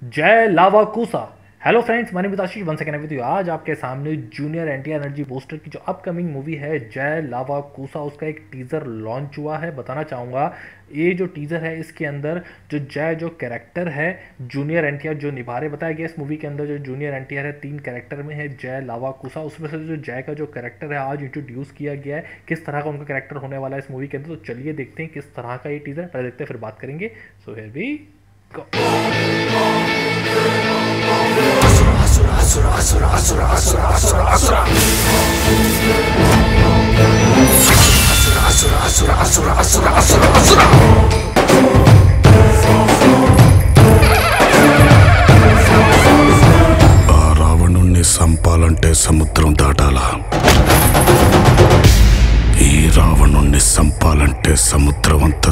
जय लावा कुसा। Hello friends, मैंने Ashish one second with you. आज आपके सामने जूनियर एनटीआर एनर्जी बूस्टर की जो अपकमिंग मूवी है जय लावा कुसा, उसका एक टीज़र लॉन्च हुआ है। बताना चाहूँगा ये जो टीज़र है इसके अंदर जो जय जो कैरेक्टर है जूनियर एनटीआर जो निभा रहे, बताया गया इस मूवी के अंदर जो जूनियर एनटीआर है 3 कैरेक्टर में है जय लावा कुसा, उसमें से जो जय का जो कैरेक्टर है आज इंट्रोड्यूस किया गया है। किस तरह का उनका कैरेक्टर होने वाला है इस मूवी के अंदर, तो चलिए देखते हैं किस तरह का ये टीज़र। पहले देखते हैं फिर बात करेंगे। So here we go. రావణుణ్ణి సంపాలంటే సముద్రం దాటాలా ఈ రావణుణ్ణి సంపాలంటే సముద్రం అంత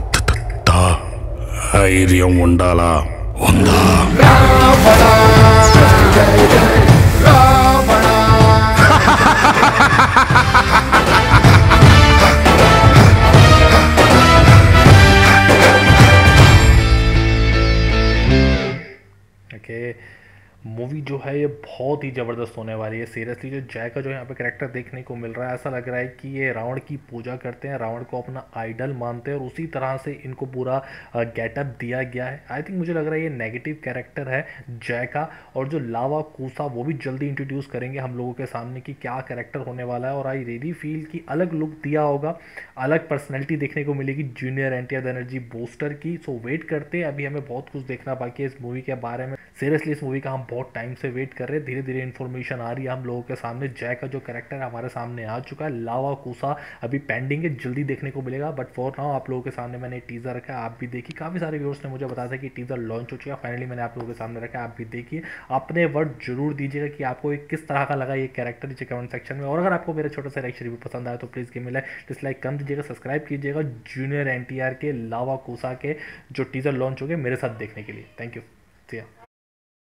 ధైర్యం ఉండాలా ఉందా ओके, मूवी जो है ये बहुत ही ज़बरदस्त होने वाली है। सीरियसली जो जय का जो यहाँ पे कैरेक्टर देखने को मिल रहा है, ऐसा लग रहा है कि ये रावण की पूजा करते हैं, रावण को अपना आइडल मानते हैं और उसी तरह से इनको पूरा गेटअप दिया गया है। आई थिंक मुझे लग रहा है ये नेगेटिव कैरेक्टर है जय का। और जो लावा कूसा वो भी जल्दी इंट्रोड्यूस करेंगे हम लोगों के सामने कि क्या कैरेक्टर होने वाला है। और आई रियली फील कि अलग लुक दिया होगा, अलग पर्सनैलिटी देखने को मिलेगी जूनियर एनटीआर एनर्जी बूस्टर की। सो वेट करते हैं, अभी हमें बहुत कुछ देखना बाकी है इस मूवी के बारे में। सीरियसली इस मूवी का हम बहुत टाइम से वेट कर रहे हैं, धीरे धीरे इन्फॉर्मेशन आ रही है हम लोगों के सामने। जय का जो कैरेक्टर है हमारे सामने आ चुका है, लावा कुसा अभी पेंडिंग है, जल्दी देखने को मिलेगा। बट फॉर नाउ आप लोगों के सामने मैंने टीजर रखा है, आप भी देखिए। काफ़ी सारे व्यूअर्स ने मुझे बताया था कि टीजर लॉन्च हो चुका है, फाइनली मैंने आप लोगों के सामने रखा है, आप भी देखिए। अपने वर्ड जरूर दीजिएगा कि आपको किस तरह का लगा ये कैरेक्टर नीचे कमेंट सेक्शन में। और अगर आपको मेरा छोटा सा रिएक्शन रिव्यू पसंद आया तो please give me like, dislike कम दीजिएगा, सब्सक्राइब कीजिएगा जूनियर एनटीआर के लावा कुसा के जो टीजर लॉन्च हो गए मेरे साथ देखने के लिए। Thank you.